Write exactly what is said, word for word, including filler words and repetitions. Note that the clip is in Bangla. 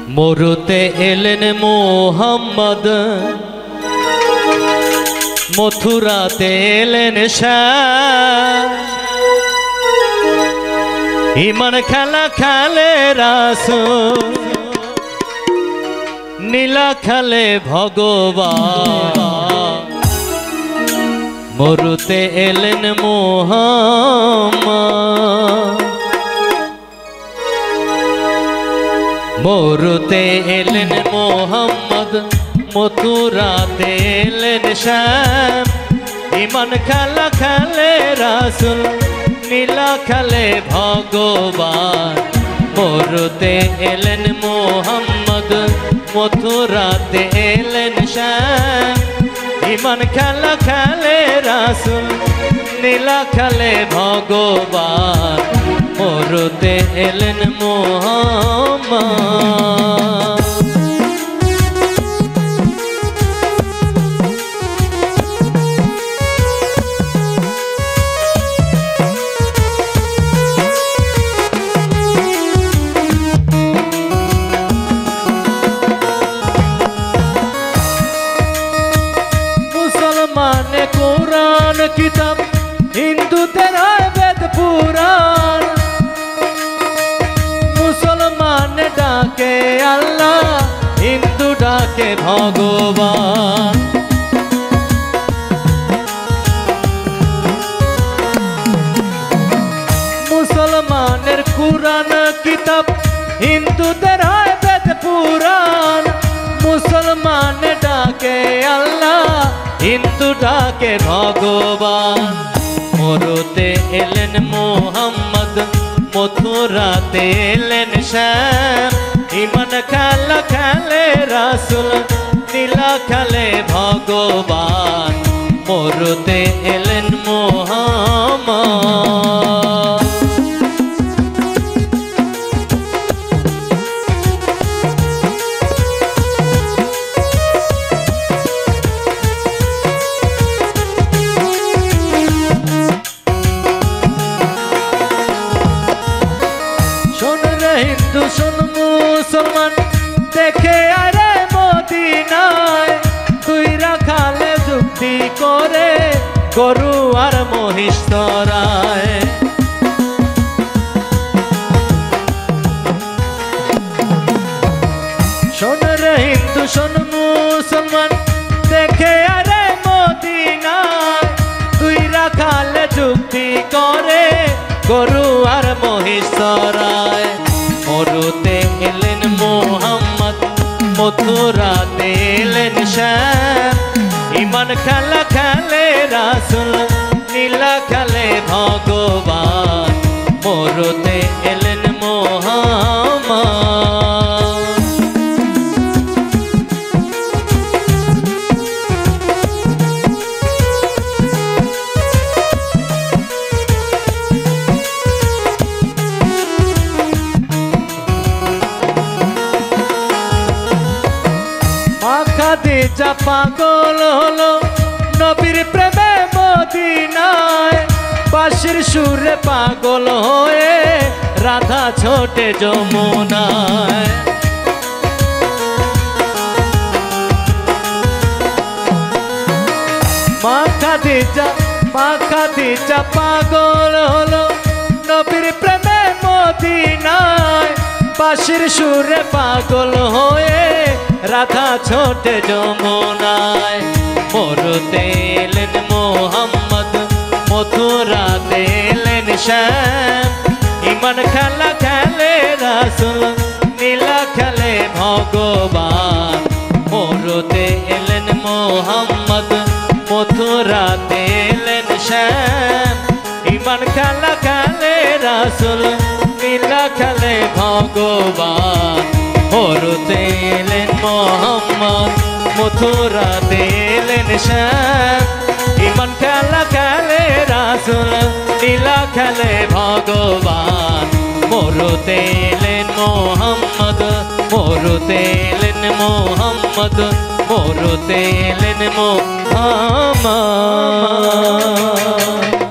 মরুতে এলেন মোহাম্মদ, মথুরাতে এলেন শাহ। ইমান খেলা খেলে রাসূল, নীলা খেলে ভগবান। মরুতে এলেন মোহাম্মদ, মরুতে এলেন মোহাম্মদ, মথুরাতে এলেন শ্যাম। ইমান খেলা খেলে রাসূল, নীলা খেলে ভগবান। মরুতে এলেন মোহাম্মদ, মথুরাতে এলেন শ্যাম। ইমান খেলা খেলে রাসূল, নীলা খেলে ভগবান। মরুতে এলেন মোহাম্মদ। মুসলমানে কোরআন কিতাব, হিন্দুদের হয় বেদ পুরাণ। মুসলমান ডাকে আল্লাহ, হিন্দু ডাকে ভগবান। মুসলমানের কোরআন কিতাব, হিন্দুদের হয় বেদ পুরাণ। মুসলমান ডাকে আল্লাহ, হিন্দু ডাকে ভগবান। মরুতে এলেন মোহাম্মদ, মথুরাতে এলেন শ্যাম। ইমান খেলা খেলে রাসূল, নীলা খেলে ভগবান। মরুতে এলেন মোহাম্মদ। হিন্দু শোন মুসলমান, দেখে আরে মদিনায়। তুই রাখালে যুক্তি করে, গরু আর মহিষ চরায়। শোন রে হিন্দু শোন মুসলমান, দেখে আরে মদিনায়। তুই রাখালে যুক্তি করে, গরু আর মহিষ চরায়। মরুতে এলেন মোহাম্মদ, মথুরাতে এলেন শ্যাম। ইমান খেলা খেলে রাসূল, নীলা খেলে ভগবান। মরুতে এলেন মোহাম্মদ। খাদিজা পাগল হলো নবীর প্রেমে মদিনায়। বাঁশির সুরে পাগল হয়ে রাধা ছোটে যমুনায়। মা খাদিজা মা খাদিজা পাগল হলো নবীর প্রেমে মদিনায়। বাঁশির সুরে পাগল হয়ে রাধা ছোটে যমুনায়। মরুতে এলেন মোহাম্মদ, মথুরাতে এলেন শ্যাম। ইমান খেলা খেলে রাসূল, নীলা খেলে ভগবান। মরুতে এলেন মোহাম্মদ, মথুরাতে এলেন শ্যাম। ইমান খেলা খেলে রাসূল, নীলা খেলে ভগবান। মরুতে এলেন মোহাম্মদ, মথুরাতে এলেন শ্যাম। ইমান খেলা খেলে রাসূল, নীলা খেলে ভগবান। মরুতে এলেন মোহাম্মদ, মরুতে এলেন মোহাম্মদ, মরুতে এলেন মোহাম্মদ।